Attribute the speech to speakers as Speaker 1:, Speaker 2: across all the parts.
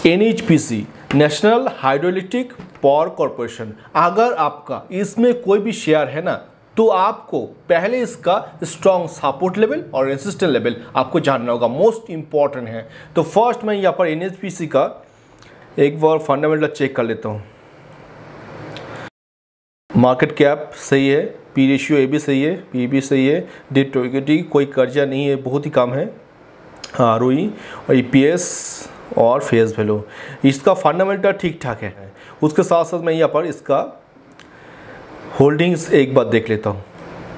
Speaker 1: NHPC national hydroelectric power corporation, अगर आपका इसमें कोई भी शेयर है ना तो आपको पहले इसका स्ट्रॉन्ग सपोर्ट लेवल और रेजिस्टेंस लेवल आपको जानना होगा, मोस्ट इंपॉर्टेंट है। तो फर्स्ट मैं यहाँ पर NHPC का एक बार फंडामेंटल चेक कर लेता हूँ। मार्केट कैप सही है, पी रेशियो ए भी सही है, पी भी सही है, डेट टू इक्विटी कोई कर्जा नहीं है, बहुत ही कम है, ROE और EPS और फेस वैल्यू, इसका फंडामेंटल ठीक ठाक है। उसके साथ साथ मैं यहाँ पर इसका होल्डिंग्स एक बार देख लेता हूँ।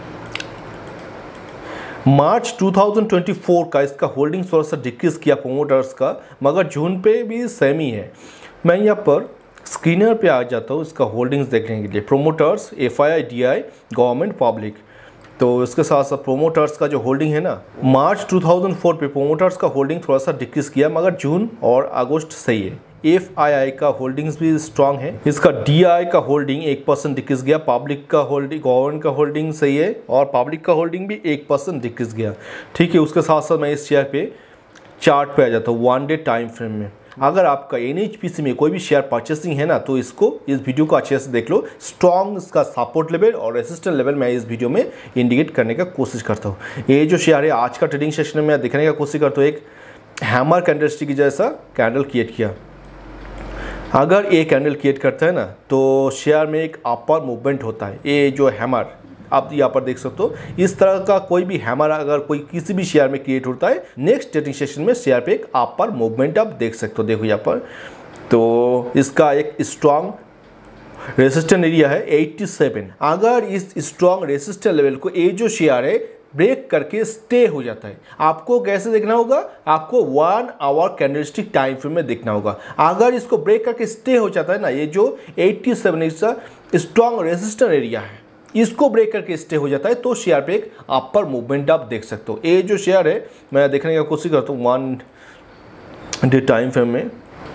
Speaker 1: मार्च 2024 का इसका होल्डिंग्स थोड़ा सा डिक्रीज किया प्रोमोटर्स का, मगर जून पे भी सेम ही है। मैं यहाँ पर स्क्रीनर पे आ जाता हूँ इसका होल्डिंग्स देखने के लिए। Promoters, FII, DI, government, public. तो इसके साथ साथ प्रोमोटर्स का जो होल्डिंग है ना, मार्च 2004 पे प्रोमोटर्स का होल्डिंग थोड़ा सा डिक्रीज किया, मगर जून और अगस्त सही है। FII का होल्डिंग्स भी स्ट्रांग है। इसका DI का होल्डिंग 1% डिक्रीज गया, पब्लिक का होल्डिंग, गवर्नमेंट का होल्डिंग सही है और पब्लिक का होल्डिंग भी 1% डिक्रीज गया। ठीक है, उसके साथ साथ मैं इस शेयर पे चार्ट पे आ जाता हूँ 1 डे टाइम फ्रेम में। अगर आपका NHPC में कोई भी शेयर परचेसिंग है ना तो इस वीडियो को अच्छे से देख लो। स्ट्रॉन्ग इसका सपोर्ट लेवल और रेजिस्टेंस लेवल मैं इस वीडियो में इंडिकेट करने का कोशिश करता हूँ। ये जो शेयर है आज का ट्रेडिंग सेशन में मैं दिखाने का कोशिश करता हूँ, एक हैमर कैंडलस्टिक की जैसा कैंडल क्रिएट किया। अगर ये कैंडल क्रिएट करता है ना तो शेयर में एक अपर मूवमेंट होता है। ये जो हैमर आप यहाँ पर देख सकते हो, इस तरह का कोई भी हैमर अगर कोई किसी भी शेयर में क्रिएट होता है, नेक्स्ट ट्रेडिंग सेशन में शेयर पे एक अपर मूवमेंट आप देख सकते हो। देखो यहाँ पर, तो इसका एक स्ट्रॉन्ग रेजिस्टेंस एरिया है 87। अगर इस स्ट्रॉन्ग रेजिस्टेंस लेवल को ये जो शेयर है ब्रेक करके स्टे हो जाता है, आपको कैसे देखना होगा, आपको 1 आवर कैंडलस्टिक टाइम फ्रेम में देखना होगा। अगर इसको ब्रेक करके स्टे हो जाता है ना, ये जो 87 इसका स्ट्रॉन्ग रेजिस्टेंस एरिया है, इसको ब्रेक करके स्टे हो जाता है तो शेयर पे एक अपर मूवमेंट आप देख सकते हो। ये जो शेयर है मैं देखने का कोशिश करता हूँ 1 डे टाइम फ्रेम में।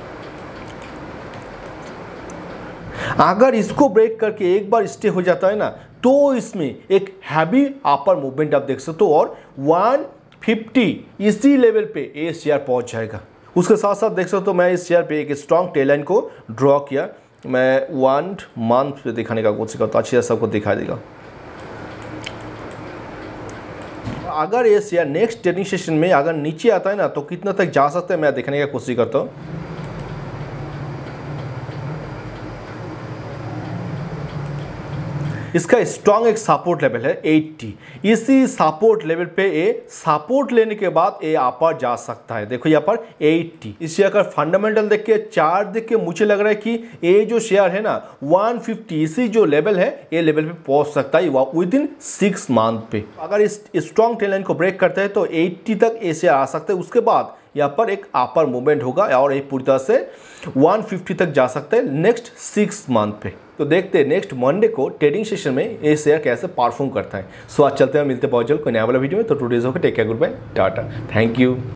Speaker 1: अगर इसको ब्रेक करके एक बार स्टे हो जाता है ना तो इसमें एक हैवी अपर मूवमेंट आप देख सकते हो और 150 इसी लेवल पे ये शेयर पहुंच जाएगा। उसके साथ साथ देख सकते हो मैं इस शेयर पे एक स्ट्रॉन्ग टेल लाइन को ड्रॉ किया। मैं 1 मंथ पे दिखाने का कोशिश करता हूँ, अच्छी तरह सबको दिखा देगा। अगर ये शेयर नेक्स्ट ट्रेडिंग सेशन में अगर नीचे आता है ना तो कितना तक जा सकता है मैं दिखाने का कोशिश करता हूँ। इसका स्ट्रॉन्ग एक सपोर्ट लेवल है 80। इसी सपोर्ट लेवल पे ये सपोर्ट लेने के बाद ये अपर जा सकता है। देखो यहाँ पर 80। इसे अगर फंडामेंटल देख के, चार्ट देख के मुझे लग रहा है कि ये जो शेयर है ना 150 इसी जो लेवल है ये लेवल पे पहुंच सकता है विद इन 6 मंथ पे। अगर इस स्ट्रॉन्ग ट्रेंड लाइन को ब्रेक करता है तो 80 तक ये शेयर आ सकता है। उसके बाद यहाँ पर एक अपर मूवमेंट होगा और ये पूरी तरह से 150 तक जा सकता है नेक्स्ट 6 मंथ पे। तो देखते हैं नेक्स्ट मंडे को ट्रेडिंग सेशन में ये शेयर कैसे परफॉर्म करता है। सो आज चलते हैं, मिलते हैं बहुत जल्द कोई नया वाला वीडियो में। तो टुडेज होकर take care, goodbye, tata, thank you.